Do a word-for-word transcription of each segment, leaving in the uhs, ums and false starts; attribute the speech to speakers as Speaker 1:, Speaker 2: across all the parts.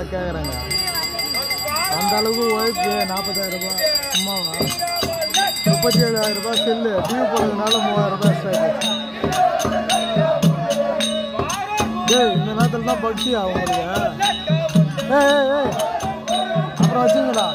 Speaker 1: கேட்குறாங்க. அந்த அளவுக்கு ஒய்ஃபு நாற்பதாயிரம் ரூபாய் சும்மாவா முப்பத்தி ஏழாயிரம் ரூபாய் செல்லு டிவி போடுறதுனால மூவாயிரம் ரூபாய் எக்ஸ்ட்ரா. ஏய் இந்த நேரத்தில் தான் பக்தியா உங்களுக்கு? ஏய் ஏய் ஏய் அப்புறம் வச்சுங்களா?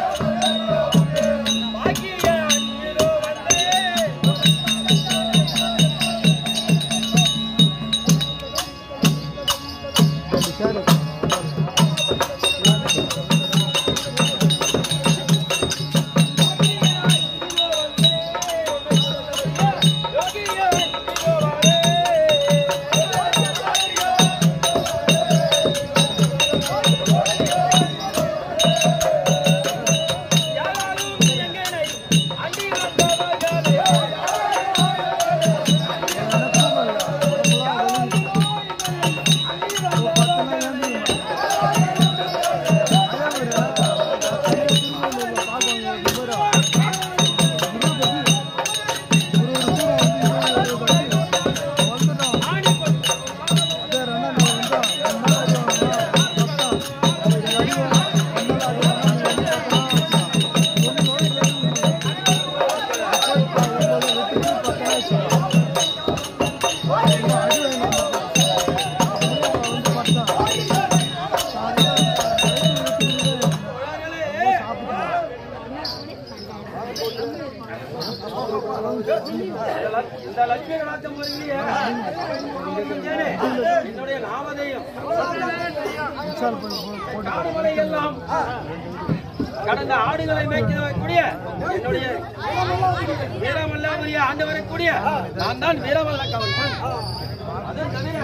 Speaker 2: கடந்த ஆடுகளை மேய்க்கக்கூடிய என்னுடைய வீரமல்லாவுடைய ஆண்டு வரக்கூடிய நான் தான் வீரமல்ல கவர்மன். அதன் தவிர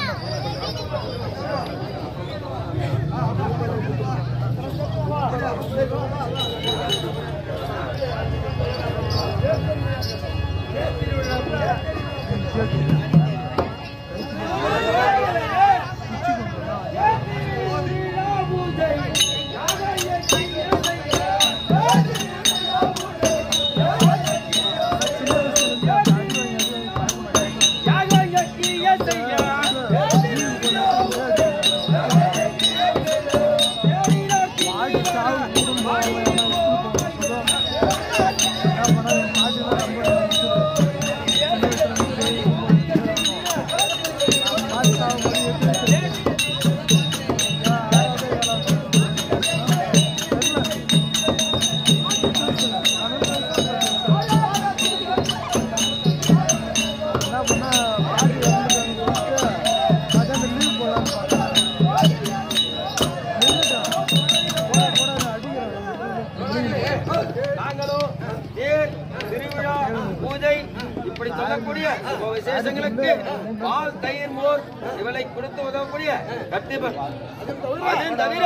Speaker 2: இப்படி சொல்லக்கூடிய விசேஷங்களுக்கு பால் தயிர் மோர் இவளை கொடுத்து உதவக்கூடிய கத்திபன். அதன் தவிர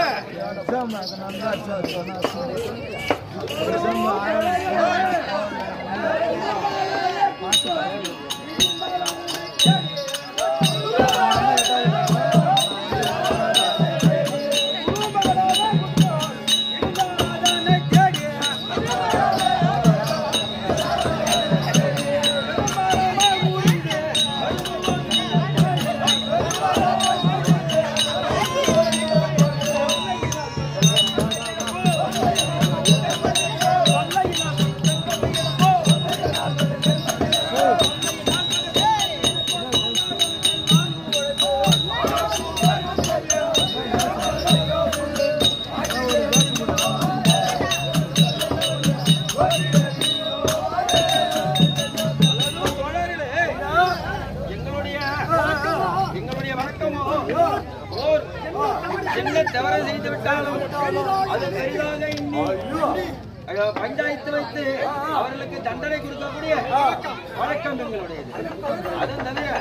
Speaker 2: தவறு செய்து விட்டாலும் அது பெரிதாக பஞ்சாயத்து வைத்து அவர்களுக்கு தண்டனை கொடுக்கக்கூடிய வழக்கம் எங்களுடையது. அதன் தவிர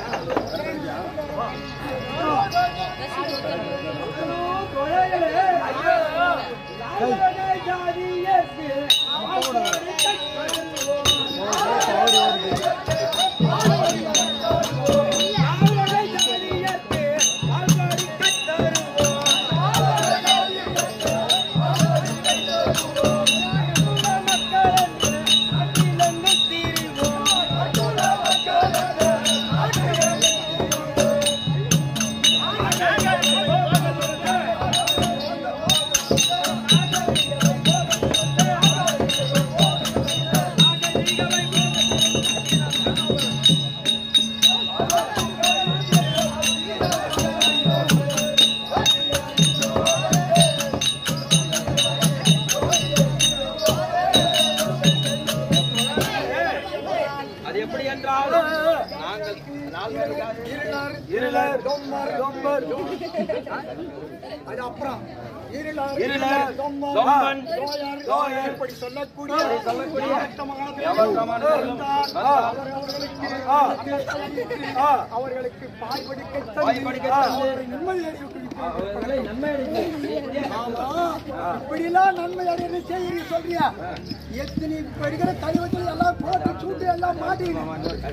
Speaker 3: அது அப்புறம் இருளர்,
Speaker 2: இருளர்,
Speaker 3: தொம்மன்,
Speaker 2: தொம்மன்,
Speaker 3: தோயர்,
Speaker 2: தோயர்,
Speaker 3: இப்படி சொல்லக்கூடிய
Speaker 2: இப்படி சொல்லக்கூடிய
Speaker 3: வழக்கமான
Speaker 2: வழக்கமான
Speaker 3: இருந்தால்
Speaker 2: ஆ.
Speaker 3: அவர் அவர்களுக்கு
Speaker 2: ஆ.
Speaker 3: அவர்களுக்கு பாய் படிக்க
Speaker 2: பாய் படிக்க தந்து
Speaker 3: அவரை நிம்மதி அடைவித்து
Speaker 2: அவர்களை நன்மை அடைந்து
Speaker 3: இப்படி எல்லாம் நன்மை அடைந்து செய்ய சொல்றியா? எத்தனை இப்ப இருக்கிற கழிவத்தில் எல்லாம் போட்டு சூட்டு எல்லாம் மாட்டிக்கணும்.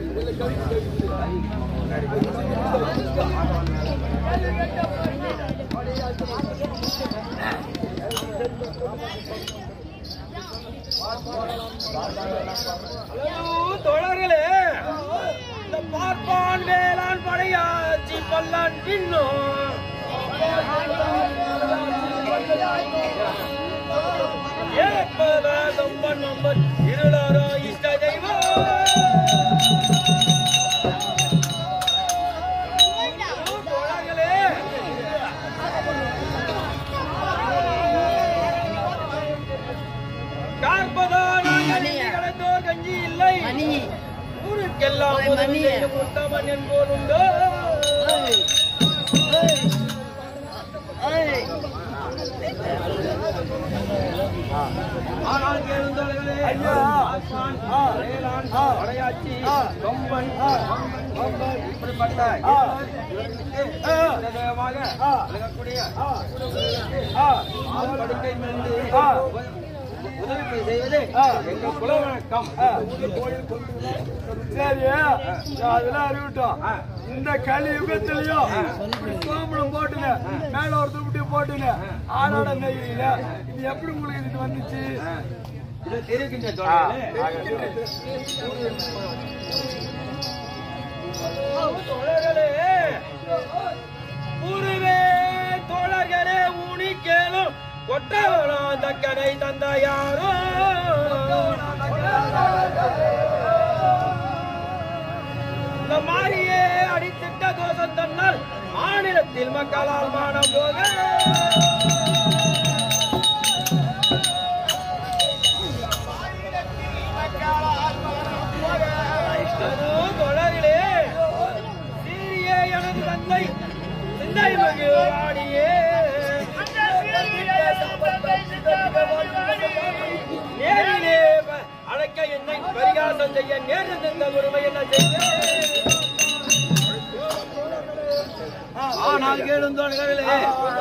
Speaker 2: தோழர்களே, இந்த பார்ப்பான் வேளாண் படையாச்சி பல்லான் பின்னும் ஏற்பதும் நம்பர் இருளாரோ இஷ்ட தெய்வம் தோழர்களே, கார்பதான் கடந்தோர் கஞ்சி இல்லை ஊருக்கெல்லாம் உதவி செய்ய முத்தமன் என்போர் உண்டோ? ஆனால் கேளுந்தவர்களே, ஆசான், வேளாண், படையாச்சி, கொம்பன், கொம்பன், இப்படிப்பட்ட இவர்களுக்கு விதவிதமாக விளங்கக்கூடிய ஆள் படுக்கை மீது உதவி செய்வது எங்க குல வழக்கம்.
Speaker 1: சரி, அதெல்லாம் அறிவிட்டோம். இந்த கலி யுகத்திலையும் கோமணம் போட்டுங்க, மேல ஒரு துப்பட்டி போட்டுங்க, ஆடோட நெய்யில இது எப்படி உங்களுக்கு இது வந்துச்சு?
Speaker 2: இது தெரிவிக்கின்ற தோழர்களே, தோழர்களே, ஊருவே தோழர்களே, ஊனி கேளும் கொட்டவளம் தக்கனை தந்த யாரோ இந்த மாரியே அடித்திட்ட தோஷம் தன்னால் மாநிலத்தில் மக்களால் மானம் போக தோழர்களே, சீரிய எனது தந்தை சிந்தை மகிழ்வாடியே நேரிலே அழைக்க என்னை பரிகாசம் செய்ய நேர்ந்த உரிமை என்ன செய்ய ஆனால் கேளும் தோழர்களே,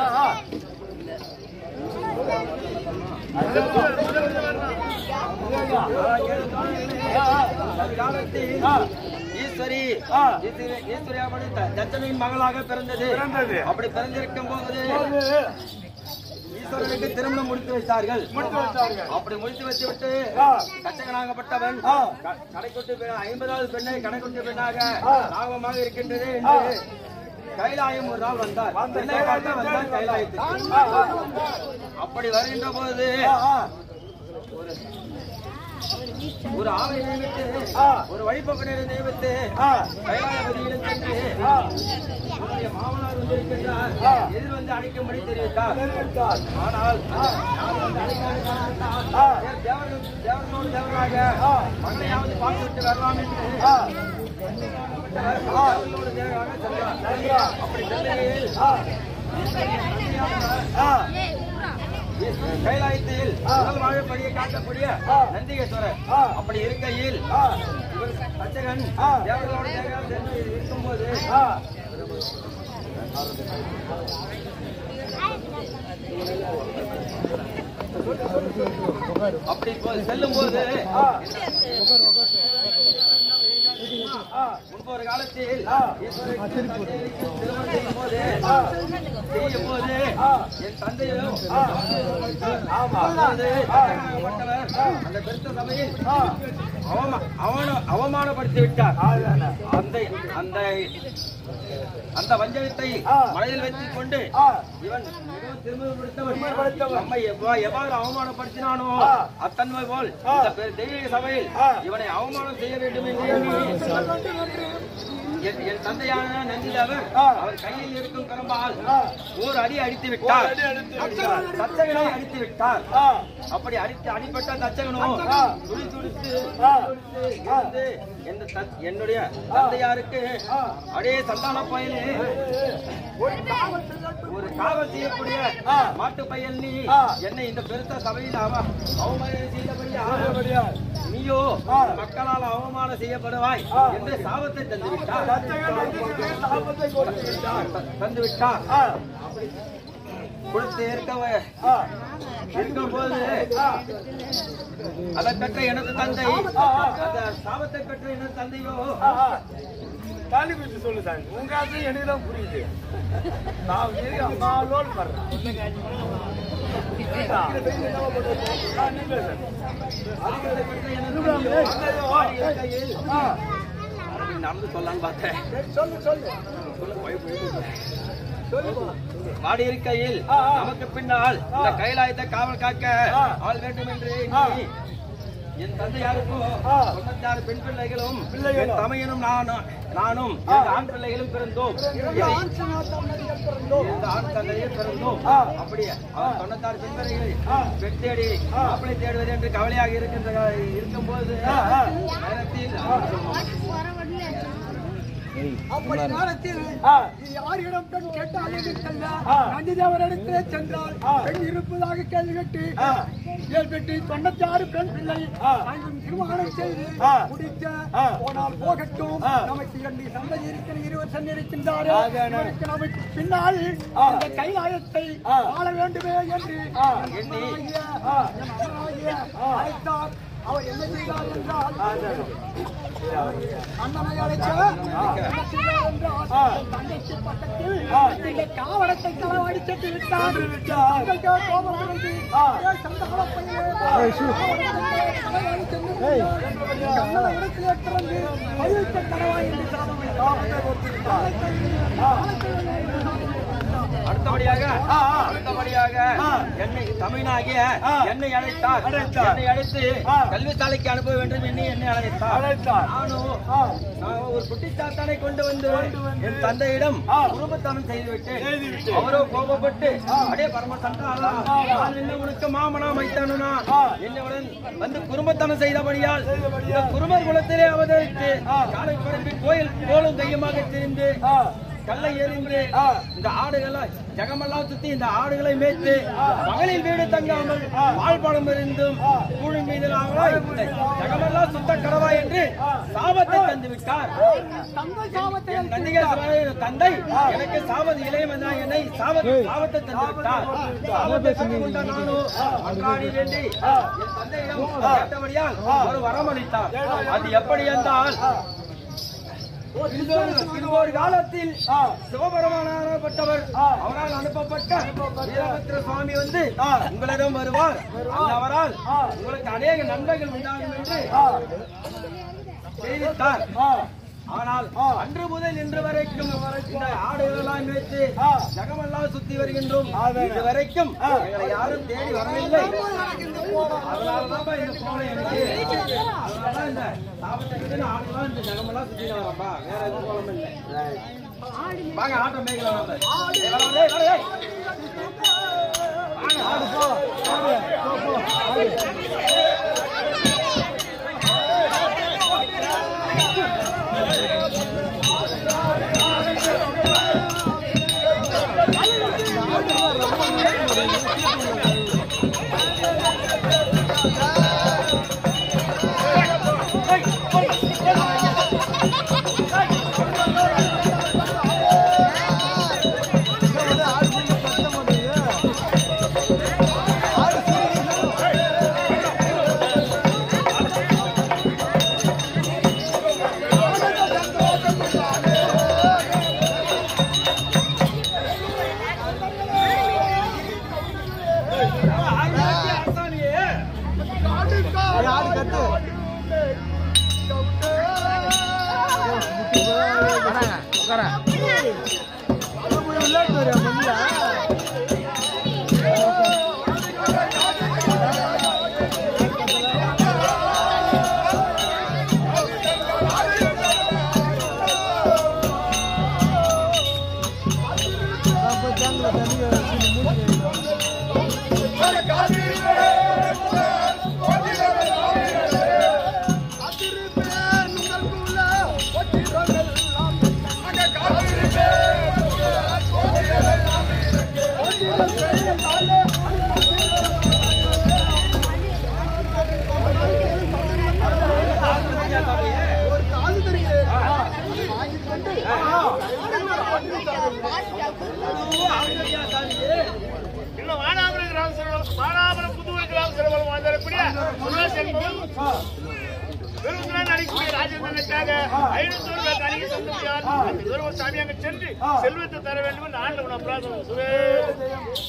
Speaker 2: ஈஸ்வரி ஈஸ்வரியாபடி தச்சனின் மகளாக பிறந்தது. அப்படி பிறந்திருக்கும் போது ஈஸ்வரனுக்கு திருமணம் முடித்து வைத்தார்கள். அப்படி முடித்து வச்சு விட்டு தச்சகனாகப்பட்டவன் கடைக்குட்டி ஐம்பதாவது பெண்ணை கடைக்குட்டி பெண்ணாக லாபமாக இருக்கின்றது என்று கைலாயம் ஒரு நாள் வந்தார். பெண்ணை பார்த்து வந்தார் கைலாயத்துக்கு. அப்படி வருகின்ற போது ஒரு ஆவை நியமித்து ஒரு வழிபோக்கனை நியமித்து கைலாயபதியிடம் சென்று மாமனார் வந்திருக்கின்றார், எதிர் வந்து அழைக்கும்படி தெரிவித்தார். ஆனால் தேவர்களோடு தேவராக மகளையாவது பார்த்துவிட்டு வரலாம் என்று தேவர்களோடு தேவராக சென்றார். அப்படி செல்லையில் கைலாயத்தில் முதல் வாழப்படியை காட்டக்கூடிய நந்திகேஸ்வரர் அப்படி இருக்கையில் இவர் தச்சகன் தேவர்களோடு தேவராக சென்று இருக்கும்போது அப்படி செல்லும் போது முன்பொரு காலத்தில் திருமணம் செய்யும் போது செய்யும் போது என் தந்தையும் அந்த பெருத்த சபையில் அவமானப்படுத்தி விட்டார். அந்த அந்த அந்த வஞ்சகத்தை மனதில் வைத்துக் கொண்டு இவன் திருமணப்படுத்தவன் நம்மை எவ்வாறு அவமானப்படுத்தினானோ அத்தன்மை போல் தெய்வீக சபையில் இவனை அவமானம் செய்ய வேண்டும் என்று என் தந்தையான நந்திதேவர் அவர் கையில் இருக்கும் கரம்பால் ஓர் அடி அடித்து விட்டார். தச்சகனை அடித்து விட்டார். அப்படி அடித்து அடிப்பட்ட தச்சகனோ துடி துடித்து என்னுடைய தந்தையாருக்கு அடே சந்தான பயலே ஒரு காவல் செய்யக்கூடிய மாட்டு பயல் நீ என்னை இந்த பெருத்த சபையில் அவமானம் செய்தபடியா நீயோ மக்களால் அவமானம் செய்யப்படுவாய் என்று சாபத்தை தந்து விட்டார் தந்து விட்டார் கொடுத்து இருக்க இருக்கும் போது அதை பெற்ற எனது தந்தை அந்த சாபத்தை பெற்ற எனது தந்தையோ
Speaker 1: தாலி குறித்து சொல்லு சார் உங்க ஆசை எனக்கு தான் புரியுது நான் அம்மா லோன் பண்றேன்
Speaker 2: நடந்து சொல்லலான்னு பார்த்தேன்
Speaker 3: சொல்லு சொல்லு
Speaker 2: மாடி இருக்கையில் நமக்கு பின்னால் இந்த கைலாயத்தை காவல் காக்க ஆள் வேண்டும் என்று என் தந்தையாருக்கும் தொண்ணூத்தாறு பெண் பிள்ளைகளும் என் தமையனும் நானும் நானும் ஆண் பிள்ளைகளும் பிறந்தோம் ஆண் தந்தையும் பிறந்தோம் அப்படியே தொண்ணூத்தாறு பெண் பிள்ளைகளை பெண் தேடி மாப்பிளை தேடுவது என்று கவலையாக இருக்கின்ற இருக்கும் போது
Speaker 3: அப்படி நேரத்தில் யாரிடம் பெண் கேட்டாலும் நந்திதேவரிடத்திலே சென்றால் பெண் இருப்பதாக கேள்வி கேட்டு கேள்விட்டு தொண்ணூத்தி ஆறு பெண் பிள்ளை திருமணம் செய்து முடிக்க போனால் போகட்டும் நமக்கு இரண்டு சந்ததி இருக்கிற இருவர் சென்று இருக்கின்றார்கள் நமக்கு பின்னால் இந்த கைலாயத்தை ஆள வேண்டுமே என்று அழைத்தார். அவர் என்ன செய்தார் என்றால் அண்ணனை அழைத்தார் என்றால் தந்தைக்கு பக்கத்தில் இந்த காவலத்தை களவாடி சென்று விட்டார். கோபம் இருந்து இடத்திலே திறந்து பதிவிட்ட கணவாய் என்று
Speaker 2: அடுத்தபடியாக அடுத்தபடியாக என்னை தமிழாகிய என்னை அழைத்தார். என்னை அழைத்து கல்வி சாலைக்கு அனுப்ப வேண்டும் என்று என்னை அழைத்தார். நானும் ஒரு குட்டிச்சாத்தானை கொண்டு வந்து என் தந்தையிடம் குடும்பத்தானம் செய்துவிட்டேன். அவரோ கோபப்பட்டு அடே பரம சண்டாளா, நான் என்ன உனக்கு மாமனா மைத்தானா என்னுடன் வந்து குடும்பத்தானம் செய்தபடியால் இந்த குருமர் குலத்திலே அவதரித்து காலை பரப்பி கோயில் கோலும் தையமாக திரிந்து கல்லை எறிந்து இந்த ஆடுகளை ஜகமெல்லாம் சுத்தி இந்த ஆடுகளை மேய்த்து மகளிர் வீடு தங்காமல் வாழ்பாடம் இருந்தும் கூழி மீது ஜகமெல்லாம் சுத்த கடவா என்று சாபத்தை தந்து விட்டார். தந்தை எனக்கு சாபத்து இளையவன் என்னை சாபத்தை தந்து விட்டார். நானும் அன்றாடி வேண்டி என் தந்தையிடம் கேட்டபடியால் ஒரு வரம் அளித்தார். அது எப்படி என்றால் ஒரு காலத்தில் சிவபெருமானப்பட்டவர் அவரால் அனுப்பப்பட்ட வீரபத்ர சுவாமி வந்து உங்களிடம் வருவார். அவரால் உங்களுக்கு அநேக நன்மைகள் உண்டாகும் என்று தெரிவித்தார். ஆனால் அன்று முதல் இன்று வரைக்கும் இந்த ஆடுகளெல்லாம் வைத்து ஜகமெல்லாம் சுத்தி வருகின்றோம். இது வரைக்கும் எங்களை யாரும் தேடி வரவில்லை. அதனாலதான் இந்த கோலை எனக்கு அதனாலதான் இந்த சாபத்தை ஆடுலாம் இந்த ஜகமெல்லாம் சுத்தி வரப்பா. வேற எதுவும் கோலம் இல்லை. வாங்க ஆட்டம் மேய்க்கலாம். ஆடு போ
Speaker 3: அதிரு பேர்
Speaker 4: இன்னும் வானாபுரம் கிராம செல்வம் வானாபுரம் புதுவை கிராம செல்வம் வந்திருக்கூடிய சுரேஷ் என்பவர் பெருமாள் நடிக்கக்கூடிய ராஜேந்திரனுக்காக ஐநூத்தி ரூபாய் தனிக்கு தந்துள்ளார். அந்த பெருமாள் சாமி அங்கு சென்று செல்வத்தை தர வேண்டும் என்று ஆண்டவன் பிரார்த்தனை. சுரேஷ்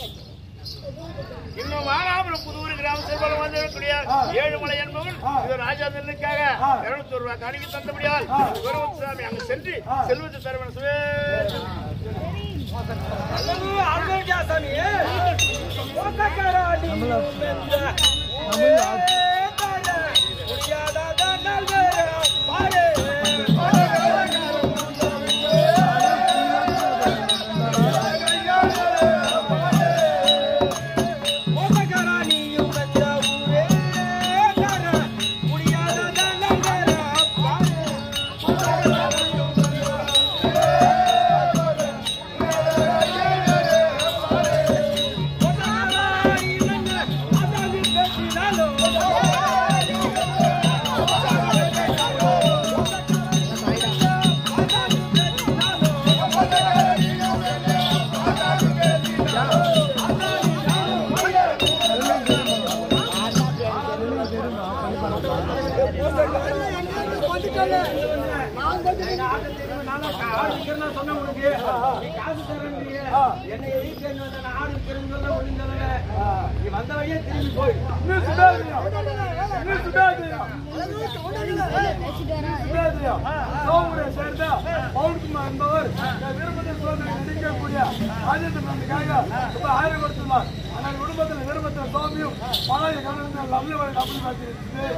Speaker 4: இன்னும் வானாபுரம் புதுவூர் கிராம செல்வம் வந்திருக்கூடிய ஏழுமலை என்பவர் இது ராஜேந்திரனுக்காக இருநூத்தி ரூபாய் தனிக்கு தந்தபடியால் பெருமாள் சாமி அங்கு சென்று செல்வத்தை தர வேண்டும். சுரேஷ்
Speaker 2: வந்த வழியே திரும்பி போய்
Speaker 1: சேர்ந்த பவுன்குமார் என்பவர் விருப்பத்தில் சோதனை நடிக்கக்கூடிய ராஜேந்திரனுக்காக ஆயிரம் கொடுத்துள்ளார். ஆனால் குடும்பத்தில் விருப்பத்தில் சோமியும் பழைய கணவன் லவ்லி அப்படி பார்த்து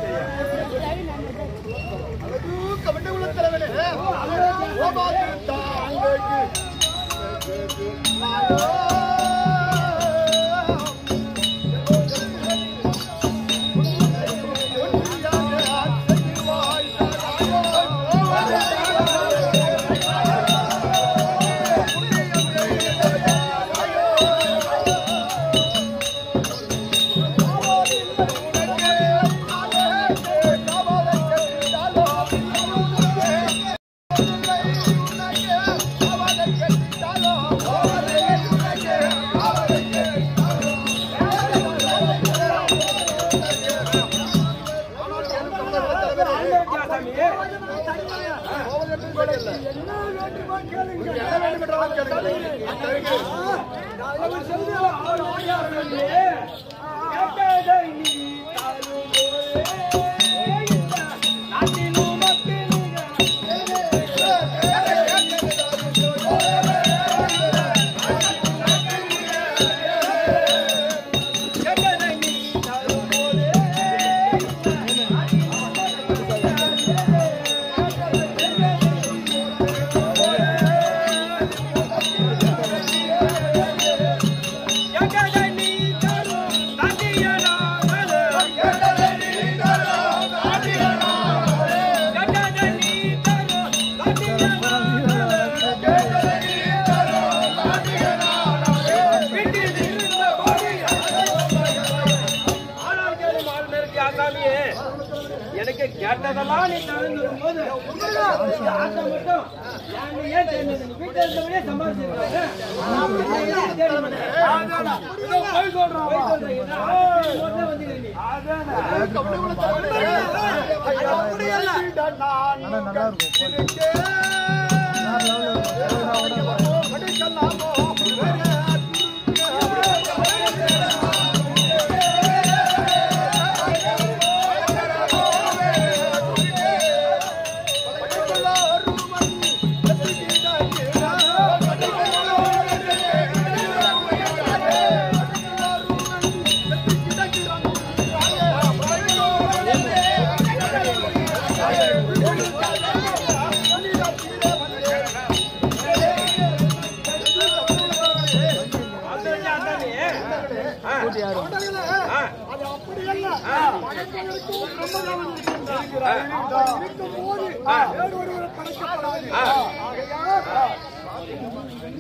Speaker 2: எனக்கு கேட்டதெல்லாம் நீ தரந்து வரும்போது ஆட்டம் மட்டும் ஏன் தெரிஞ்சது நீ வீட்டில் இருந்தவனே சம்பாதிச்சிருக்காங்க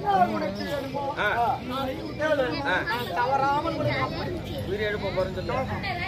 Speaker 3: உனக்கு வேணுமோ
Speaker 2: ஆ.
Speaker 3: நாளை கேளு.
Speaker 2: ஆ.
Speaker 3: நான் தவறாமல் உனக்கு அப்படி
Speaker 2: உயிரை எழுப்ப போறேன்னு சொல்லு.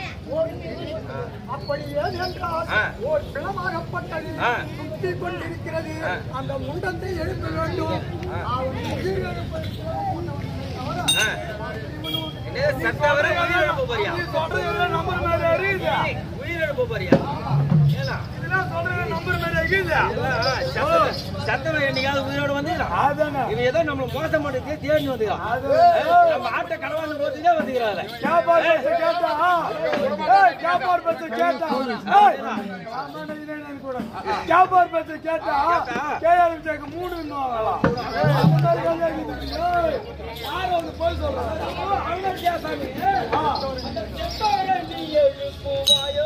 Speaker 3: அப்படி ஏன் என்றால்
Speaker 2: ஆ.
Speaker 3: ஓர் பிளமாகப்பட்டது
Speaker 2: ஆ.
Speaker 3: சுத்தி கொண்டிருக்கிறது.
Speaker 2: ஆ.
Speaker 3: அந்த முண்டத்தை எழுப்ப வேண்டும். அவன் உயிர் எழுப்ப
Speaker 2: ஆ. என்ன சத்தவரை உயிர் எழுப்ப போறியா?
Speaker 1: நீ சொல்றது நம்பர் மேல எரியுது.
Speaker 2: உயிர் எழுப்ப போறியா? ஏன்னா
Speaker 1: இதெல்லாம் சொல்றது நம்பர் மேல எரியுது.
Speaker 2: சத்தவரை என்னைக்காவது உயிரோடு வந்துக்கிறா?
Speaker 1: அதானே.
Speaker 2: இவன் ஏதோ நம்மள மோசம் பண்ணி தேடி வந்துக்கிறான். நம்ம ஆட்ட கடவான்னு போட்டுதான் வந்துக்கிறாள்.
Speaker 1: கேபார் பஸ் கேட்டா ஏய் கேபார் பஸ் கேட்டா ஏய் ஆமாடா இதே நான் கூட கேபார் பஸ் கேட்டா கேஆர் ஜெக்கு மூணு இன்னுவாங்கலாம் முன்னாடி வந்து ஏய் யாரோ வந்து போய் சொல்றாங்க அவங்க கேசாமி ஆ செத்தாரே நீ எழுப்புவாயோ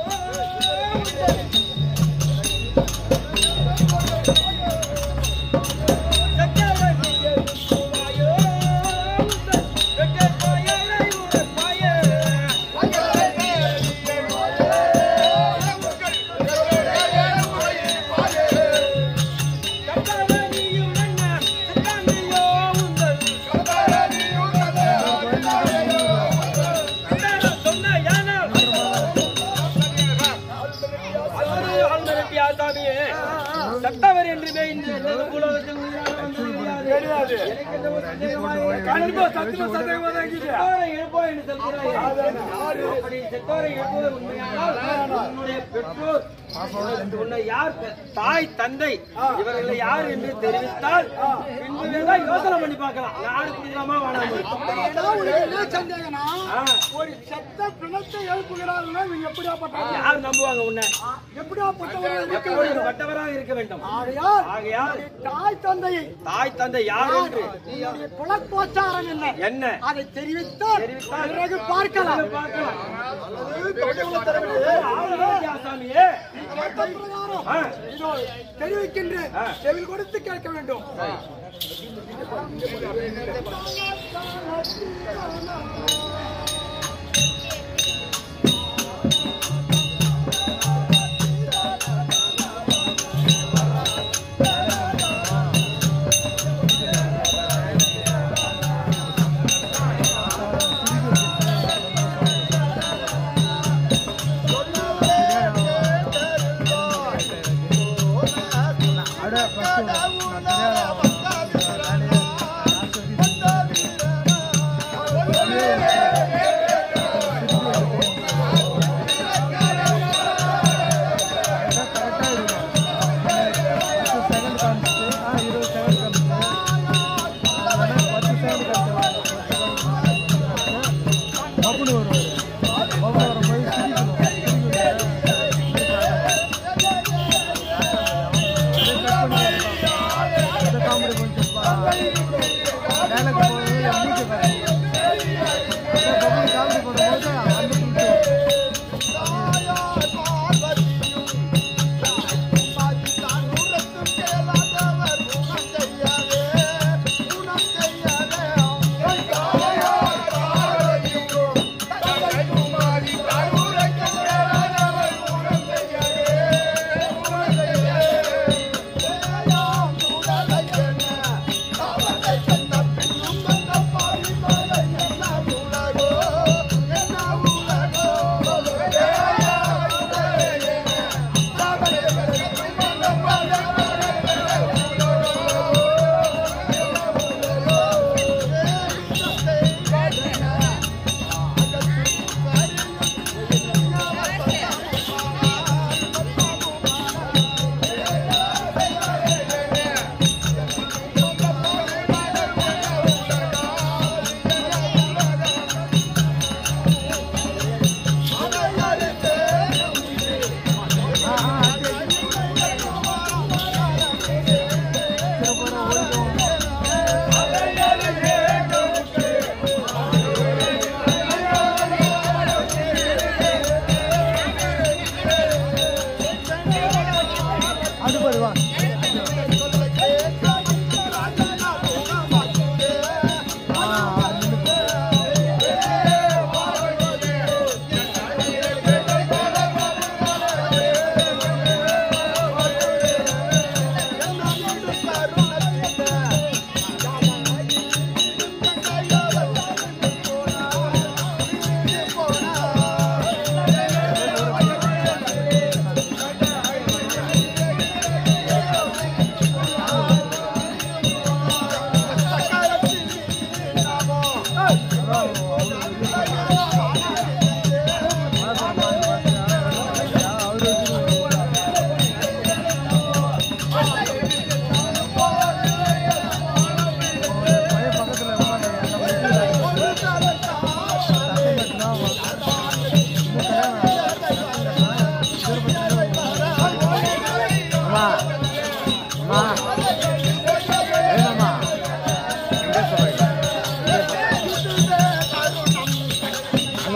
Speaker 2: சத்தவர் என்றுமே இந்த உலகத்தில் உயிராக வந்தது கிடையாது. எனக்கு இந்த ஒரு சந்தேகமாக
Speaker 1: கண்டிப்பா சத்தியமா சந்தேகமா தான் இருக்குது.
Speaker 2: செத்தோரை எழுப்போம் என்று சொல்கிறார்கள். அப்படி செத்தோரை எழுப்புவது உண்மையானால் உன்னுடைய பெற்றோர் உன்னை யார் தாய் தந்தை இவர்களை யார் என்று தெரிவித்தால் பின்பு வேணா யோசனை பண்ணி பார்க்கலாம். யாரு குடிக்கலாமா வேணாமா?
Speaker 3: உனக்கு என்ன சந்தேகம்னா ஒரு சத்த பிணத்தை எழுப்புகிறார்கள். இவங்க எப்படியாப்பட்டவர்கள்?
Speaker 2: யார் நம்புவாங்க உன்னை?
Speaker 3: எப்படியாப்பட்டவர்கள் இருக்க
Speaker 2: எப்படி
Speaker 3: வேண்டும்?
Speaker 2: பட்டவராக இருக்க வேண்டும்.
Speaker 3: ஆகையால்
Speaker 2: ஆகையால்
Speaker 3: தாய் தந்தையை
Speaker 2: தாய் தந்தை யார் என்று
Speaker 3: உன்னுடைய குலப்போச்சாரம் என்ன
Speaker 2: என்ன
Speaker 3: அதை தெரிவித்தால்
Speaker 2: தெரிவித்தால்
Speaker 3: பிறகு பார்க்கலாம்.
Speaker 2: பார்க்கலாம். சாமியே
Speaker 3: பிரகாரம் இதோ தெரிவிக்கின்றேன். செவில் கொடுத்து கேட்க வேண்டும். Dialogue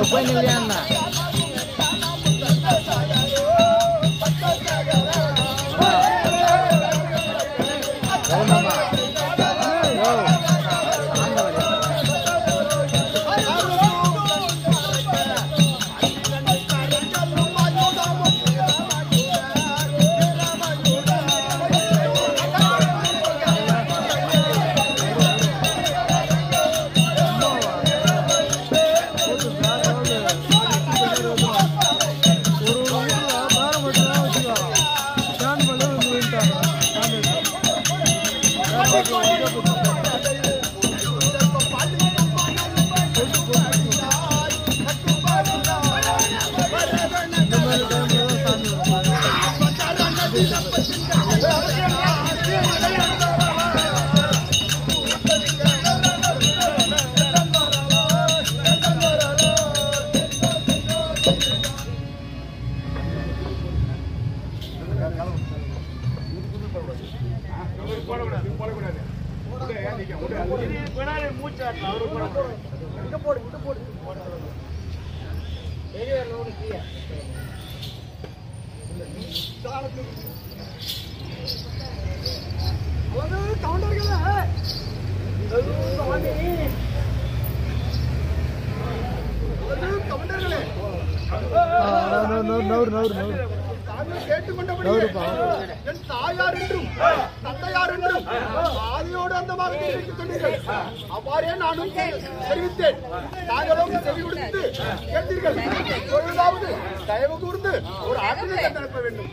Speaker 3: என் தாயார் என்றும் தந்தையார் என்றும் ஆதியோடு அந்த மாதிரி அவ்வாறே நானும் தெரிவித்தேன். தாங்களும் செவி கொடுத்து கேட்டீர்கள். பொழுதாவது தயவு கூர்ந்து ஒரு ஆற்றினை கண்டனுப்ப வேண்டும்.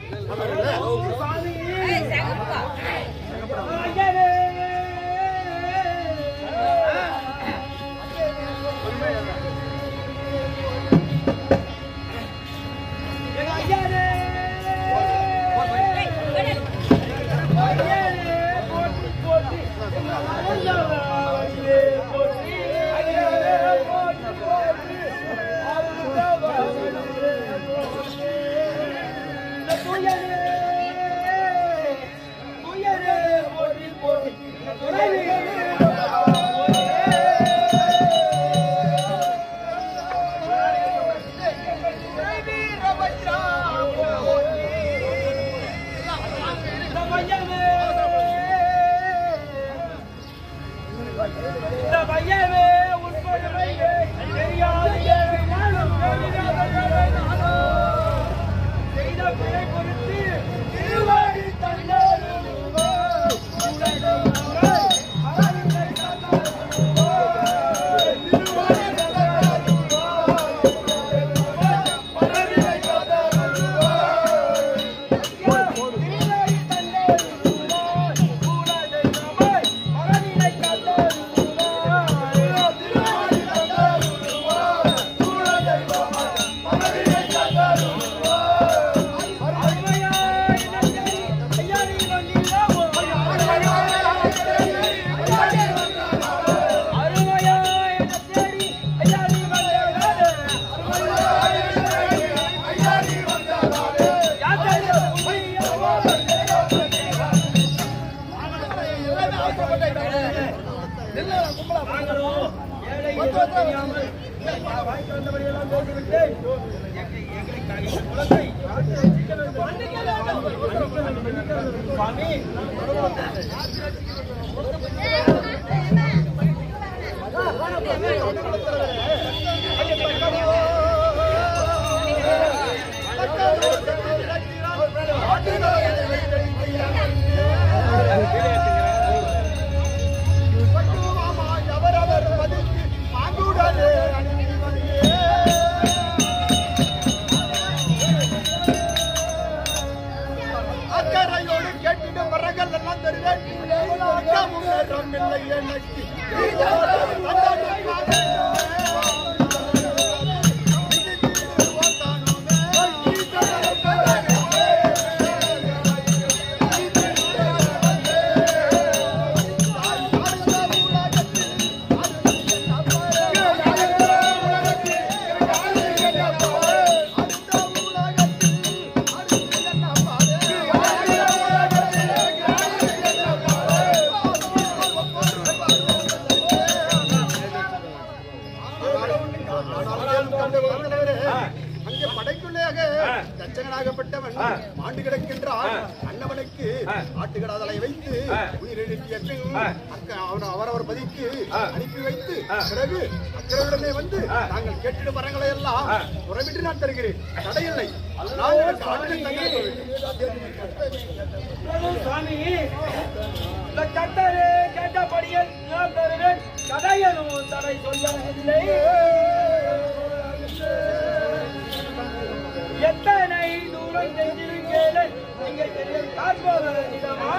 Speaker 3: அங்கே படைக்குள்ளையாக தச்சகனாகப்பட்டவன் மாண்டு கிடக்கின்றான். அண்ணவனுக்கு ஆட்டுக்கடாதலை வைத்து உயிரிழப்பிய பின் அவரவர் பதிக்கு அனுப்பி வைத்து பிறகு அக்கறையுடனே வந்து நாங்கள் கேட்டிட வரங்களை எல்லாம் உறவிட்டு நான் தருகிறேன். தடையில்லை. நான் எனக்கு ஆட்கள்
Speaker 1: சுவாமி கட்டளை கேட்டபடியில் நான் தருவேன். கதையனும் தடை சொல்லவில்லை. எத்தனை தூரம் சென்றிருக்கேன் நீங்கள் தெரிய காண்பதற்கிடமான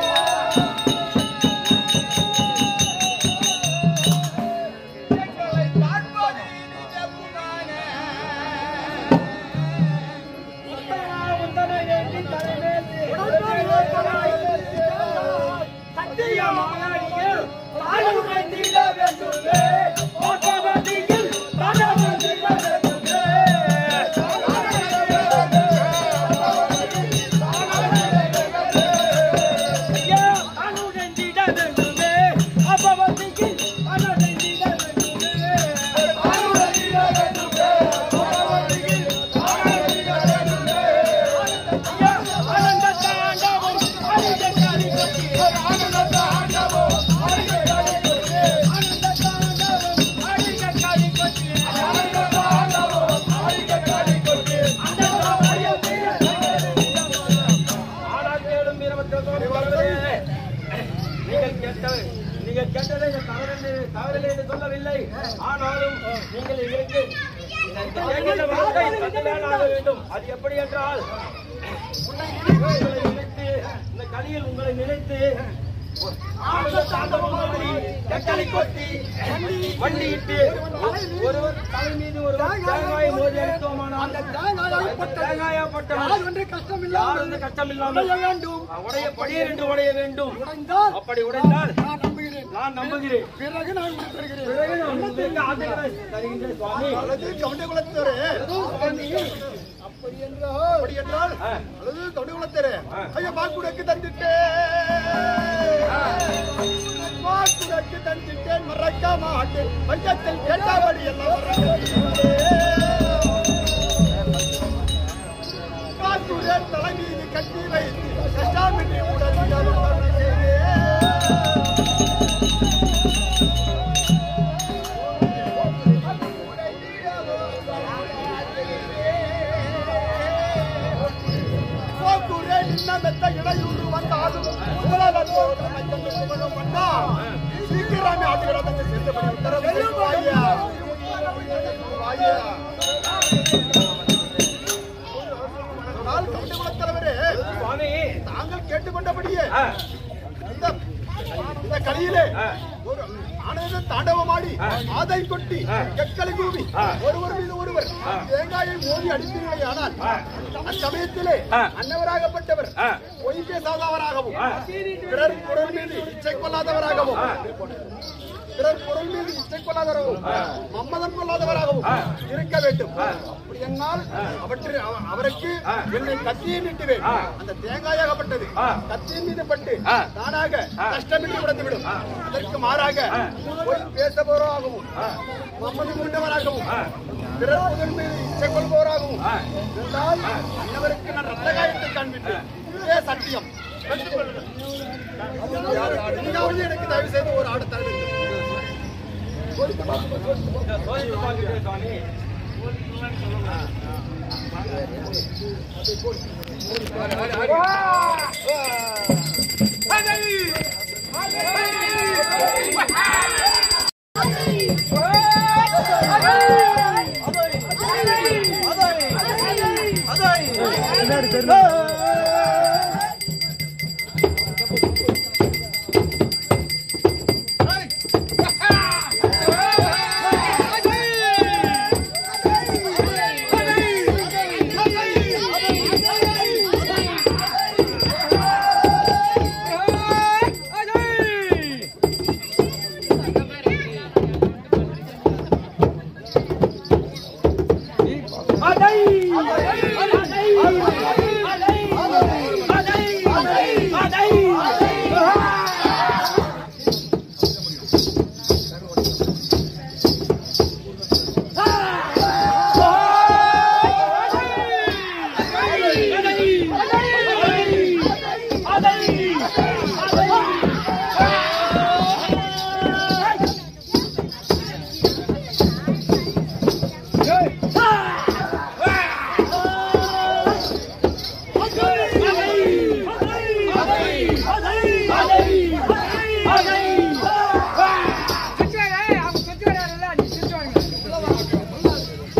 Speaker 1: நீங்கள் கேட்டதை தவறில்லை என்று சொல்லவில்லை. ஆனாலும் நீங்கள் இதற்கு வேண்டும். அது எப்படி என்றால் நினைத்து இந்த கலியில் உங்களை நினைத்து கட்டளை கொட்டி வண்டியிட்டு ஒருவர் தலை மீது ஒருவர் தேங்காயை மோதி அளித்தோமானால் தேங்காயப்பட்ட கஷ்டமில்லாமல் உடைய படியர் என்று உடைய வேண்டும். அப்படி உடைந்தால் நான் நம்புகிறேன். பிறகு நான் தருகிறேன். தருகின்றேன் சுவாமி.
Speaker 3: அப்படி என்றால் அப்படி என்றால் அல்லது தொடுகுலத்தரே ஐயா பாக்குடக்கு தந்துட்டேன். பாக்குடக்கு தந்துட்டேன். மறக்க மாட்டேன். பஞ்சத்தில் கேட்டபடி எல்லாம் பாக்குடன் தலை மீது கட்டி வைத்து கஷ்டமின்றி உடல் இடையூறு வந்தாலும் சீக்கிரமே ஆட்டுகளை சென்றபடி உத்தரவு தலைவரே தாங்கள் கேட்டுக்கொண்டபடியே இந்த கலியிலே ஒரு ஆனந்த தாண்டவமாடி ஆதை கொட்டி எக்களை கூவி ஒருவர் மீது ஒருவர் தேங்காயை மோதி அடித்தீர்களே. ஆனால் அச்சமயத்திலே அன்னவராகப்பட்டவர் பொய் பேசாதவராகவும் பிறர் பொருள் மீது இச்சை கொள்ளாதவராகவும் பிறர் பொருள் மீது இச்சை கொள்ளாதவராகவும் மம்மதம் கொள்ளாதவராகவும் இருக்க வேண்டும். அப்படி என்னால் அவற்றை அவருக்கு என்னை கத்தியை நீட்டுவேன். அந்த தேங்காயாகப்பட்டது கத்தியின் மீது பட்டு தானாக கஷ்டமின்றி உடைந்துவிடும். அதற்கு மாறாக பொய் பேசுபவராகவும் மம்மதம் கொண்டவராகவும் பிறர் பொருள் மீது இச்சை கொள்பவராகவும் இருந்தால் அன்னவருக்கு நான் ரத்த காயத்தை காண்பித்தேன். இதே சத்தியம். எனக்கு தயவு செய்து ஒரு ஆடு தர வேண்டும்.
Speaker 1: Adai!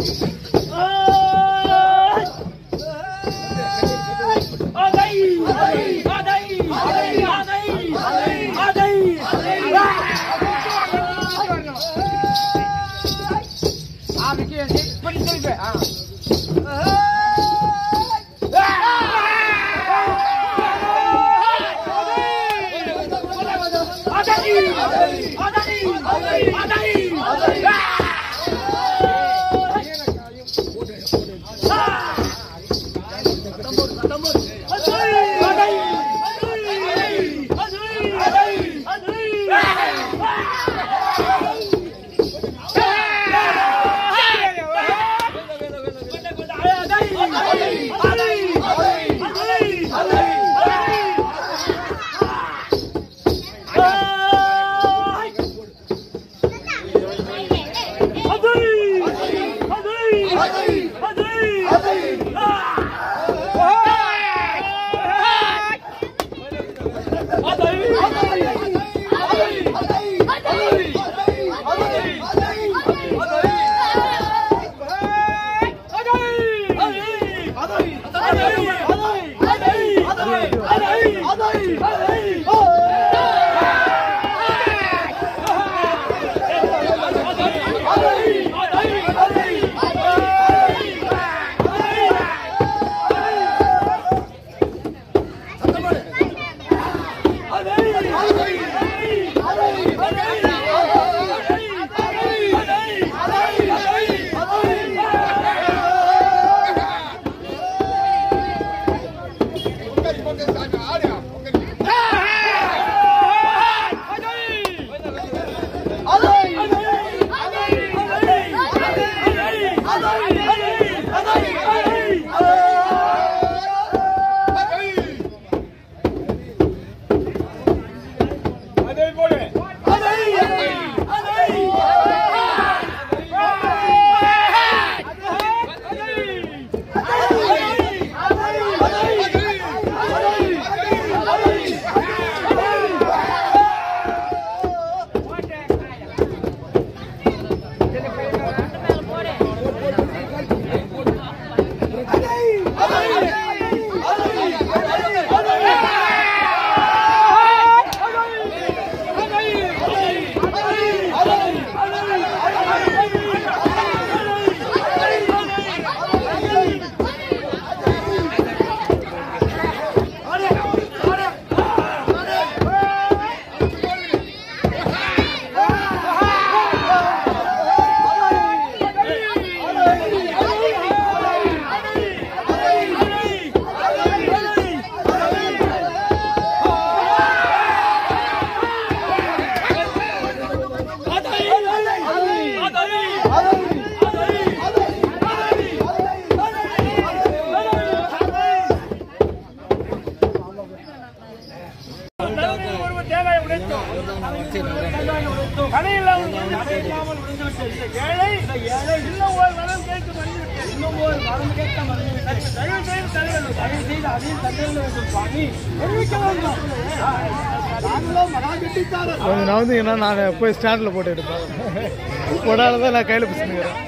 Speaker 1: நான் வந்து என்ன நான் போய் ஸ்டாண்டில் போட்டு எடுப்பேன் போடாதான் நான் கையில் பிடிச்சிக்கிறேன்.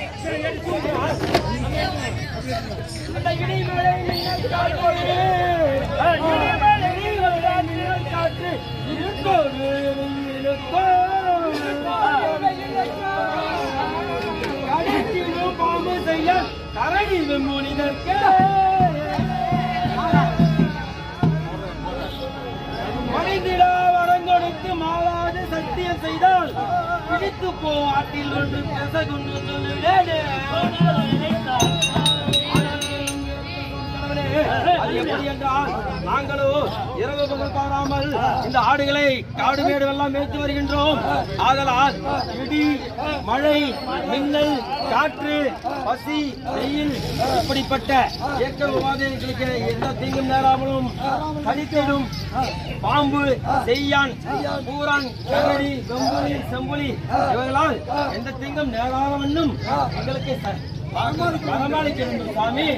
Speaker 2: மனிதிடா வடங்கொடுத்து மாறாது சத்தியம் செய்தால் பிடித்து போ ஆட்டில் ஒன்று பேச கொண்டு சொல்லுடே. அது எப்படி என்றால் நாங்களோ இரவு பகல் பாராமல் இந்த ஆடுகளை காடு மேடு எல்லாம் மேய்த்து வருகின்றோம். ஆதலால் இடி மழை மின்னல் காற்று பசி வெயில் இப்படிப்பட்ட இயற்கை உபாதைகளுக்கு எந்த தீங்கும் நேராமலும் கழித்திடும் பாம்பு செய்யான் பூரான் கரடி வெம்புலி செம்புலி இவர்களால் எந்த தீங்கும் நேராமன்னும் எங்களுக்கு பரமாளிக்க சாமி.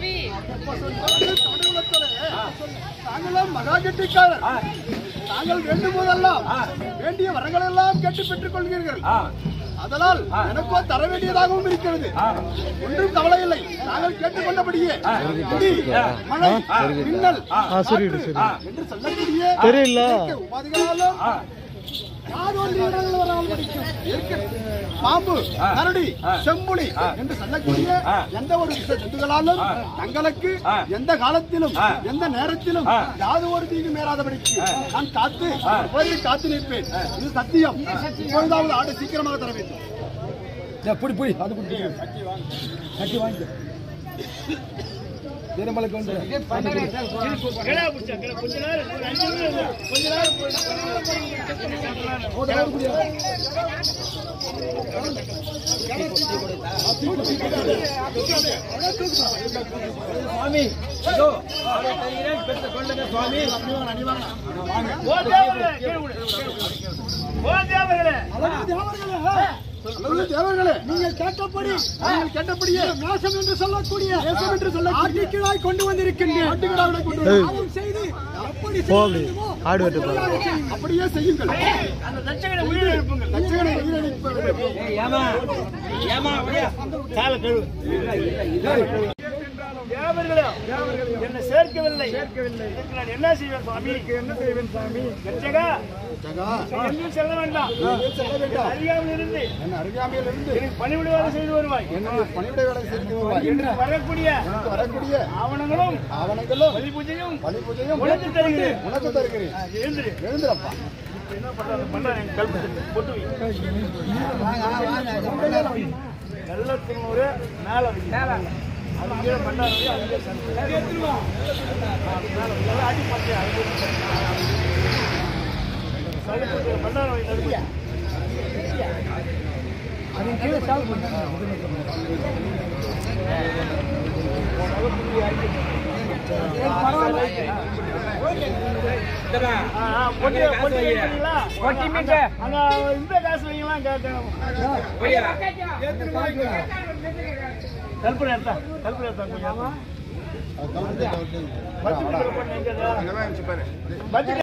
Speaker 3: நாங்களும் மகா கெட்டிக்காரர். நாங்கள் வேண்டும் போதெல்லாம் வேண்டிய வரங்கள் எல்லாம் கேட்டு பெற்றுக் கொள்கிறீர்கள். அதனால் எனக்கோ தர வேண்டியதாகவும் இருக்கிறது. ஒன்றும் கவலை இல்லை. நாங்கள் கேட்டுக்கொண்டபடியே இடி, மழை, மின்னல் என்று சொல்லக்கூடிய உபாதிகளாலும் பாம்பு, கரடி, செம்புலி என்று சொல்லக்கூடிய எந்த ஒரு விஷ ஜந்துகளாலும் தங்களுக்கு எந்த காலத்திலும் எந்த நேரத்திலும் யாது ஒரு தீங்கு மேறாதபடிக்கு நான் காத்து கோயிலில் காத்து நிற்பேன். இது சத்தியம். இப்பொழுதாவது ஆடு சீக்கிரமாக தர வேண்டும். திருமலைக்கு வந்து
Speaker 2: சுவாமி இதோ ஆடை தருகிறேன், பெற்றுக் கொள்ளுங்க சுவாமி.
Speaker 3: தேவர்களே, நீங்கள் கேட்டபடி நீங்கள் கேட்டபடியே மேசம் என்று சொல்லக்கூடிய மேசம் என்று சொல்ல ஆட்டுக்கிடாய் கொண்டு வந்திருக்கின்றேன். செய்து அப்படியே செய்யுங்கள்.
Speaker 4: அந்த தட்சகனை உயிரை எழுப்புங்கள்.
Speaker 3: தட்சகனை உயிரை எழுப்புங்கள்.
Speaker 4: தேவர்களே, என்னை சேர்க்கவில்லை நான் என்ன செய்வேன் சுவாமி? என்ன செய்வேன் சுவாமி? தட்சகா, எங்கும் செல்ல வேண்டாம். அறியாமல் இருந்து
Speaker 3: அறியாமையில் இருந்து
Speaker 4: எனக்கு பணிவிட வேலை செய்து வருவாய்.
Speaker 3: பணிவிட வேலை செய்து வருவாய்.
Speaker 4: என்று வரக்கூடிய
Speaker 3: வரக்கூடிய
Speaker 4: ஆவணங்களும்
Speaker 3: ஆவணங்களும்
Speaker 4: பலி பூஜையும்
Speaker 3: பலி பூஜையும்
Speaker 4: உனக்கு தருகிறேன்.
Speaker 3: உனக்கு தருகிறேன்.
Speaker 4: எழுந்திரு
Speaker 3: எழுந்திரப்பா.
Speaker 4: என்ன பண்றாங்க பண்றாங்க எங்க கல்பத்து பொட்டு வை. நல்ல திருநூறு மேல வை. அது கீழே பண்டாரு அதுவே அடி பார்த்து அது பண்டார வை நடுவு.
Speaker 3: அதன் கீழே சால்வ் பண்ணுங்க. இந்த காசு வைக்கலாம் கேட்கணும். கல்பனை எடுத்தா கல்பனை எடுத்தா கொஞ்சம்